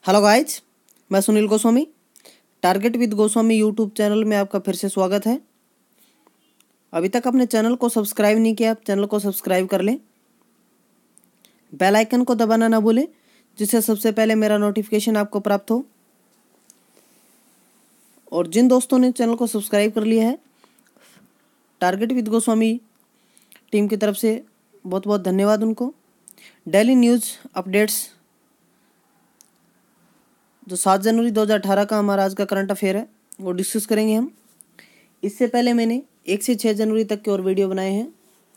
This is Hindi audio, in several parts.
हेलो गाइज, मैं Sunil Goswami. Target with Goswami YouTube channel में आपका फिर से स्वागत है। अभी तक अपने चैनल को सब्सक्राइब नहीं किया, आप चैनल को सब्सक्राइब कर लें। बेल आइकन को दबाना ना भूलें, जिससे सबसे पहले मेरा नोटिफिकेशन आपको प्राप्त हो। और जिन दोस्तों ने चैनल को सब्सक्राइब कर लिया है, टारगेट विद गोस्वामी टीम की तरफ से बहुत बहुत धन्यवाद उनको। डेली न्यूज़ अपडेट्स जो 7 जनवरी 2018 का हमारा आज का करंट अफेयर है वो डिस्कस करेंगे हम। इससे पहले मैंने 1 से 6 जनवरी तक के और वीडियो बनाए हैं,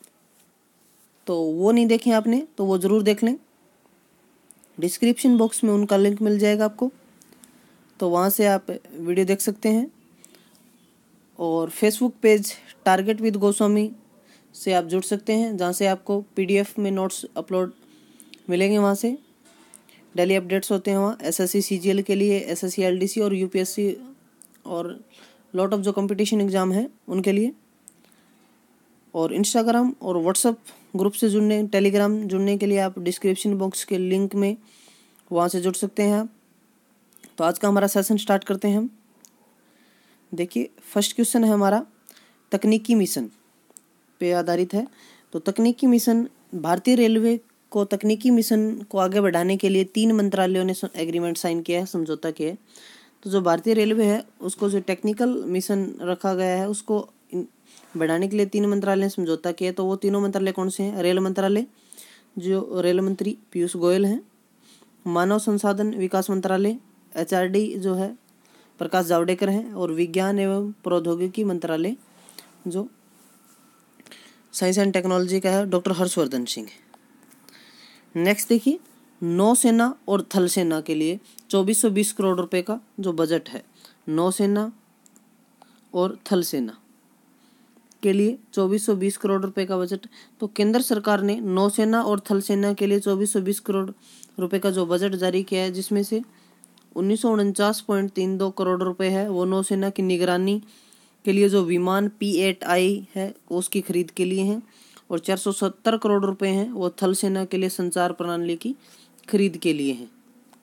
तो वो नहीं देखें आपने तो वो ज़रूर देख लें। डिस्क्रिप्शन बॉक्स में उनका लिंक मिल जाएगा आपको, तो वहाँ से आप वीडियो देख सकते हैं। और Facebook page target with Goswami से आप जुड़ सकते हैं, जहाँ से आपको PDF में नोट्स अपलोड मिलेंगे। वहाँ से डेली अपडेट्स होते हैं वहाँ SSC CGL के लिए, SSC LDC और UPSC और लॉट ऑफ जो कंपटीशन एग्ज़ाम है उनके लिए। और इंस्टाग्राम और व्हाट्सअप ग्रुप से जुड़ने, टेलीग्राम जुड़ने के लिए आप डिस्क्रिप्शन बॉक्स के लिंक में वहाँ से जुड़ सकते हैं आप। तो आज का हमारा सेशन स्टार्ट करते हैं हम। देखिए, फर्स्ट क्वेश्चन है हमारा तकनीकी मिशन पे आधारित है। तो तकनीकी मिशन, भारतीय रेलवे को तकनीकी मिशन को आगे बढ़ाने के लिए 3 मंत्रालयों ने एग्रीमेंट साइन किया है, समझौता किया है। तो जो भारतीय रेलवे है उसको जो टेक्निकल मिशन रखा गया है उसको बढ़ाने के लिए 3 मंत्रालय ने समझौता किया है। तो वो तीनों मंत्रालय कौन से हैं? रेल मंत्रालय, जो रेल मंत्री पीयूष गोयल हैं। मानव संसाधन विकास मंत्रालय HRD जो है प्रकाश जावड़ेकर हैं। और विज्ञान एवं प्रौद्योगिकी मंत्रालय जो साइंस एंड टेक्नोलॉजी का है, डॉक्टर हर्षवर्धन सिंह। नेक्स्ट देखिए, नौसेना और थल सेना के लिए 2420 करोड़ रुपए का जो बजट है, नौसेना और थल सेना के लिए 2420 करोड़ रुपए का बजट। तो केंद्र सरकार ने नौसेना और थल सेना के लिए 2420 करोड़ रुपए का जो बजट जारी किया है, जिसमें से 1949.32 करोड़ रुपए है वो नौसेना की निगरानी के लिए जो विमान P-8I है उसकी खरीद के लिए हैं। और 470 करोड़ रुपए हैं वो थल सेना के लिए संचार प्रणाली की खरीद के लिए हैं।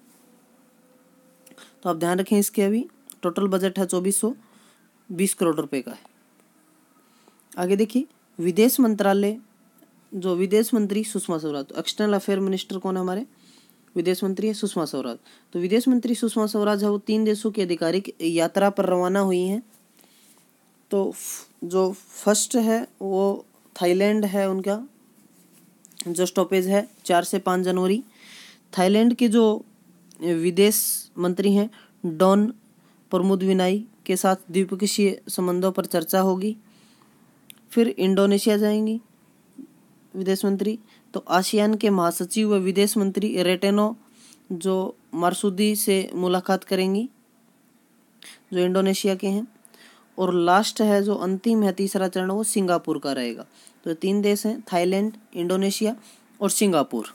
तो आप ध्यान रखें, इसके अभी टोटल बजट है 2420 करोड़ रुपए का है। आगे देखिए, विदेश मंत्रालय, जो विदेश मंत्री सुषमा स्वराज, तो एक्सटर्नल अफेयर मिनिस्टर कौन है हमारे? विदेश मंत्री है सुषमा स्वराज। तो विदेश मंत्री सुषमा स्वराज है वो 3 देशों की आधिकारिक यात्रा पर रवाना हुई हैं। तो जो फर्स्ट है वो थाईलैंड है, उनका जो स्टॉपेज है 4 से 5 जनवरी। थाईलैंड के जो विदेश मंत्री हैं डॉन प्रमुदविनाई के साथ द्विपक्षीय संबंधों पर चर्चा होगी। फिर इंडोनेशिया जाएंगी विदेश मंत्री। तो आसियान के महासचिव व विदेश मंत्री रेटेनो जो मारसूदी से मुलाकात करेंगी, जो इंडोनेशिया के हैं। और लास्ट है जो अंतिम है, तीसरा चरण, वो सिंगापुर का रहेगा। तो 3 देश हैं, थाईलैंड, इंडोनेशिया और सिंगापुर।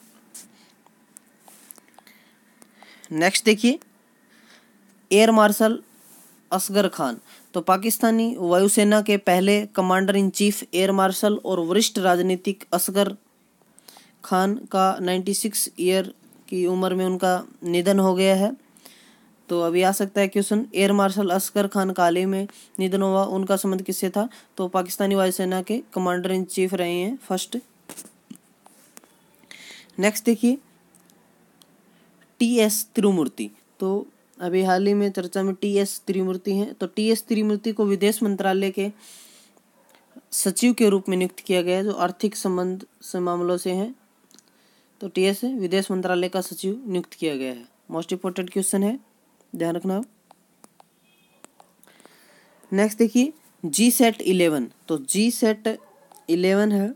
नेक्स्ट देखिए, एयर मार्शल असगर खान, तो पाकिस्तानी वायुसेना के पहले commander in chief air marshal और वरिष्ठ राजनीतिक असगर खान का 96 ईयर की उम्र में उनका निधन हो गया है। तो अभी आ सकता है question, air marshal Asghar Khan का हाल ही में निधन हुआ, उनका संबंध किससे था? तो पाकिस्तानी वायुसेना के कमांडर इन चीफ रहे हैं फर्स्ट। नेक्स्ट देखिए, TS तिरुमूर्ति, तो अभी हाल ही में चर्चा में TS तिरुमूर्ति हैं। तो TS तिरुमूर्ति को विदेश मंत्रालय के सचिव के रूप में नियुक्त किया गया है, जो आर्थिक संबंध से मामलों से हैं। तो TS विदेश मंत्रालय का सचिव नियुक्त किया गया है। मोस्ट इंपोर्टेंट क्वेश्चन है, ध्यान रखना। नेक्स्ट देखिए, GSAT 11, तो GSAT 11 है,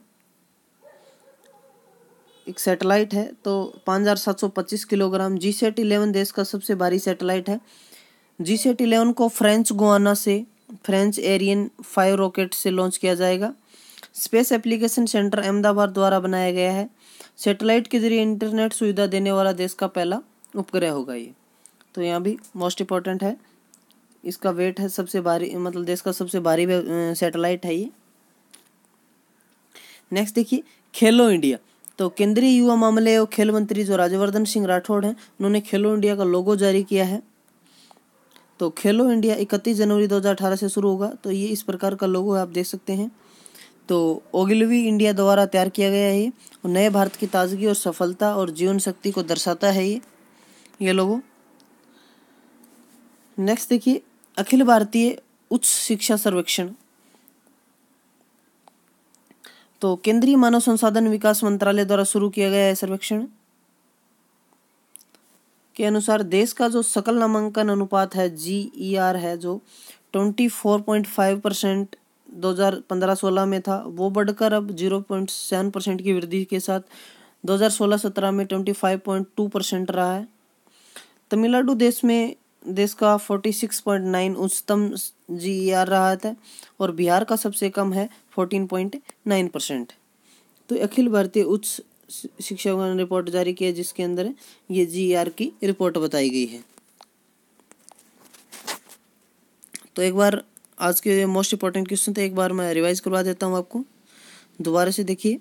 एक सैटेलाइट है। तो 5725 किलोग्राम। GSAT 11 देश का सबसे भारी सैटेलाइट है। GSAT 11 को फ्रेंच गुआना से फ्रेंच एरियन 5 रॉकेट से लॉन्च किया जाएगा। स्पेस एप्लीकेशन सेंटर अहमदाबाद द्वारा बनाया गया है। सैटेलाइट के जरिए इंटरनेट सुविधा देने वाला देश का पहला उपग्रह होगा ये। तो यहाँ भी मोस्ट इंपॉर्टेंट है, इसका वेट है सबसे भारी, मतलब देश का सबसे भारी सैटेलाइट है ये। नेक्स्ट देखिए, खेलो इंडिया, तो केंद्रीय युवा मामले और खेल मंत्री जो राज्यवर्धन सिंह राठौड़ हैं, उन्होंने खेलो इंडिया का लोगो जारी किया है। तो खेलो इंडिया 31 जनवरी 2018 से शुरू होगा। तो ये इस प्रकार का लोगो आप देख सकते हैं। तो ओगिलवी इंडिया द्वारा तैयार किया गया है ये, और नए भारत की ताजगी और सफलता और जीवन शक्ति को दर्शाता है ये लोगो। नेक्स्ट देखिए, अखिल भारतीय उच्च शिक्षा सर्वेक्षण। तो केंद्रीय मानव संसाधन विकास मंत्रालय द्वारा शुरू किया गया है सर्वेक्षण के अनुसार देश का जो सकल नामांकन अनुपात है GER है, जो 24.5% 2015-16 में था, वो बढ़कर अब 0.7% की वृद्धि के साथ 2016-17 में 25.2% रहा है। तमिलनाडु देश का 46.9 उच्चतम GER रहा था, और बिहार का सबसे कम है 14.9%। तो अखिल भारतीय उच्च शिक्षा ने रिपोर्ट जारी की है, जिसके अंदर ये GER की रिपोर्ट बताई गई है। तो एक बार आज के मोस्ट इंपॉर्टेंट क्वेश्चन थे, एक बार मैं रिवाइज करवा देता हूँ आपको। दोबारा से देखिए,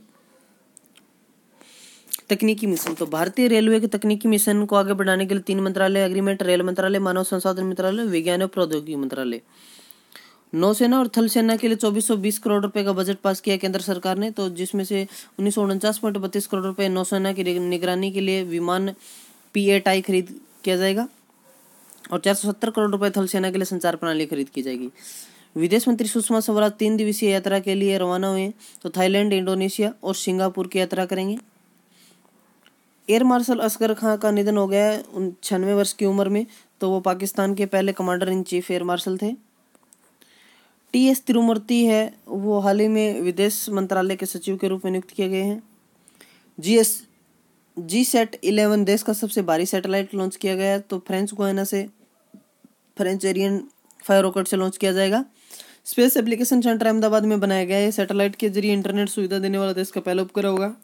तकनीकी मिशन। तो भारतीय रेलवे के तकनीकी मिशन को आगे बढ़ाने के लिए 3 मंत्रालय एग्रीमेंट, रेल मंत्रालय, मानव संसाधन मंत्रालय, विज्ञान और प्रौद्योगिकी मंत्रालय। नौसेना और थल सेना के लिए 2420 करोड़ रुपए का बजट पास किया केंद्र सरकार ने। तो जिसमें से 1949.32 करोड़ रुपए नौसेना की निगरानी के लिए विमान P-8I खरीद किया जाएगा, और 470 करोड़ रुपए थल सेना के लिए संचार प्रणाली खरीद की जाएगी। विदेश मंत्री सुषमा स्वराज 3 दिवसीय यात्रा के लिए रवाना हुए। तो थाईलैंड, इंडोनेशिया और सिंगापुर की यात्रा करेंगे। एयर मार्शल असगर खां का निधन हो गया है 96 वर्ष की उम्र में। तो वो पाकिस्तान के पहले commander in chief air marshal थे। TS तिरुमूर्ति है, वो हाल ही में विदेश मंत्रालय के सचिव के रूप में नियुक्त किए गए हैं। GSAT-11 देश का सबसे भारी सैटेलाइट लॉन्च किया गया है। तो फ्रेंच गुयाना से फ्रेंच एरियन 5 रॉकेट से लॉन्च किया जाएगा। स्पेस एप्लीकेशन सेंटर अहमदाबाद में बनाया गया है। सैटेलाइट के जरिए इंटरनेट सुविधा देने वाला देश का पहला उपग्रह होगा।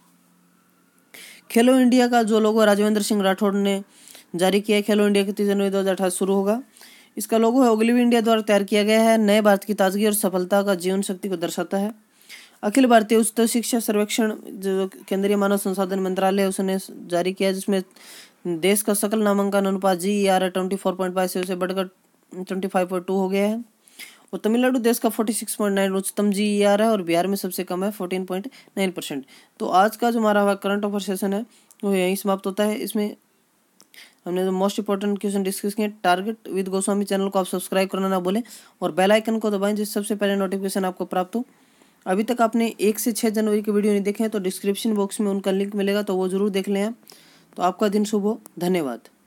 खेलो इंडिया का जो लोगो राजवेंद्र सिंह राठौड़ ने जारी किया है, खेलो इंडिया 31 जनवरी 2018 शुरू होगा। इसका लोगो है ओगिलवी इंडिया द्वारा तैयार किया गया है, नए भारत की ताजगी और सफलता का जीवन शक्ति को दर्शाता है। अखिल भारतीय उच्च शिक्षा सर्वेक्षण जो केंद्रीय मानव संसाधन मंत्रालय उसने जारी किया, जिसमें देश का सकल नामांकन अनुपात GER 24.5 से बढ़कर 25.2 हो गया है। और तमिलनाडु देश का 46.9 उच्चतम GER है, और बिहार में सबसे कम है 14.9%। तो आज का जो हमारा करंट अफेयर सेशन है वो यहीं समाप्त होता है। इसमें हमने जो मोस्ट इंपॉर्टेंट क्वेश्चन डिस्कस किए। टारगेट विद गोस्वामी चैनल को आप सब्सक्राइब करना ना भूलें, और बेल आइकन को दबाएं, जिससे सबसे पहले नोटिफिकेशन आपको प्राप्त हो। अभी तक आपने 1 से 6 जनवरी के वीडियो नहीं देखे हैं, तो डिस्क्रिप्शन बॉक्स में उनका लिंक मिलेगा, तो वो जरूर देख लें आप। तो आपका दिन शुभ हो। धन्यवाद।